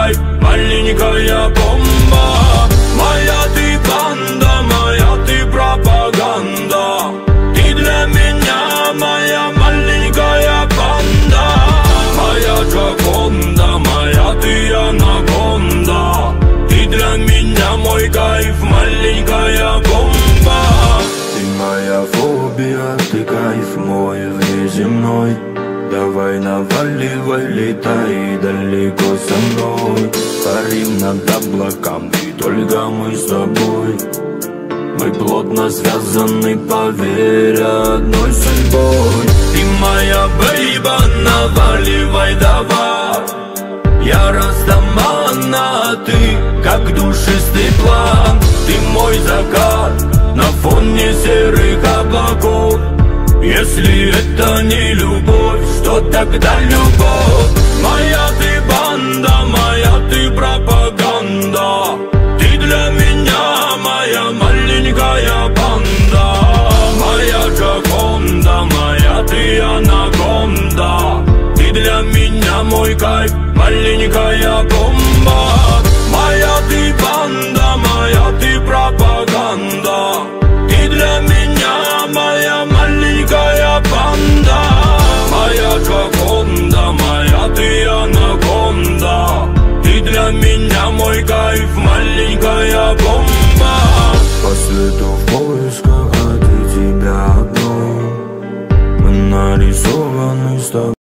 кайф, маленькая бомба. Моя ты банда, моя ты пропаганда. Ты для меня моя маленькая банда. Моя Джаконда, моя ты анаконда. Ты для меня мой кайф, маленькая бомба. Ты моя фобия, ты кайф мой внеземной. Давай наваливай, летай далеко со мной. Парим над облаками, только мы с тобой. Мы плотно связаны, поверь, одной судьбой. Ты моя бейба, наваливай давай. Я растамана, ты как душистый план. Ты мой закат на фоне серых облаков. Если это не любовь, что тогда любовь? Моя ты банда, моя ты пропаганда. Ты для меня моя маленькая банда. Моя Джаконда, моя ты анаконда. Ты для меня мой кайф, маленькая бомба. Моя ты банда, моя ты пропаганда. Ты для меня моя маленькая банда. Моя Джаконда, моя ты анаконда. Ты для меня мой кайф, маленькая бомба. По свету в поисках, а ты тебя одно. Мы нарисованы с тобой.